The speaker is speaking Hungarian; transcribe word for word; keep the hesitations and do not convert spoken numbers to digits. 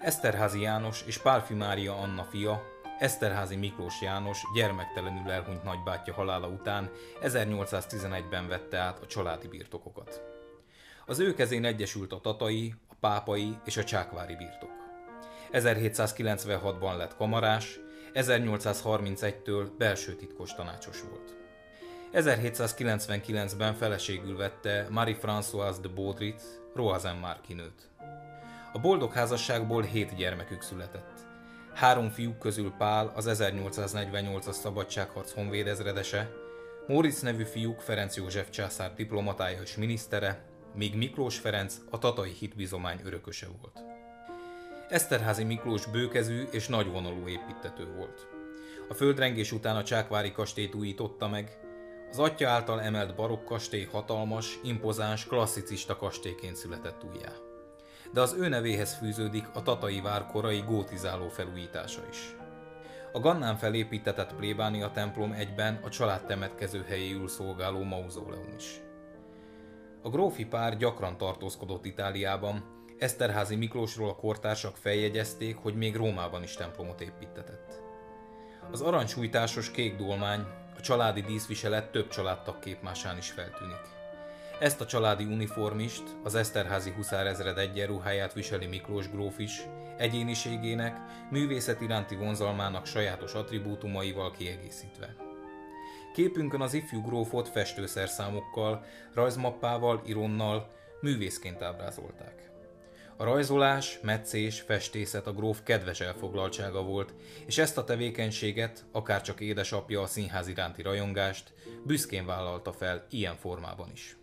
Eszterházy János és Pálffy Mária Anna fia, Eszterházy Miklós János gyermektelenül elhunyt nagybátyja halála után ezernyolcszáztizenegyben vette át a családi birtokokat. Az ő kezén egyesült a tatai, a pápai és a csákvári birtok. ezerhétszázkilencvenhatban lett kamarás, ezernyolcszázharmincegytől belső titkos tanácsos volt. ezerhétszázkilencvenkilencben feleségül vette Marie-Françoise de Baudryt, Roazen Marquis-nőt. A boldog házasságból hét gyermekük született. Három fiúk közül Pál az ezernyolcszáznegyvennyolcas szabadságharc honvédezredese, Móricz nevű fiúk Ferenc József császár diplomatája és minisztere, míg Miklós Ferenc a tatai hitbizomány örököse volt. Eszterházy Miklós bőkezű és nagyvonalú építtető volt. A földrengés után a csákvári kastélyt újította meg, az atyja által emelt barokk kastély hatalmas, impozáns, klasszicista kastélyként született újjá. De az ő nevéhez fűződik a tatai vár korai gótizáló felújítása is. A Gannán felépítetett plébánia templom egyben a család temetkező helyéül szolgáló mauzóleum is. A grófi pár gyakran tartózkodott Itáliában, Eszterházy Miklósról a kortársak feljegyezték, hogy még Rómában is templomot építtetett. Az aranysújtásos kék dolmány, a családi díszviselet több családtag képmásán is feltűnik. Ezt a családi uniformist, az Eszterházy huszárezred egyenruháját viseli Miklós gróf is, egyéniségének, művészet iránti vonzalmának sajátos attribútumaival kiegészítve. Képünkön az ifjú grófot festőszerszámokkal, rajzmappával, ironnal, művészként ábrázolták. A rajzolás, metszés, festészet a gróf kedves elfoglaltsága volt, és ezt a tevékenységet, akárcsak édesapja a színház iránti rajongást, büszkén vállalta fel ilyen formában is.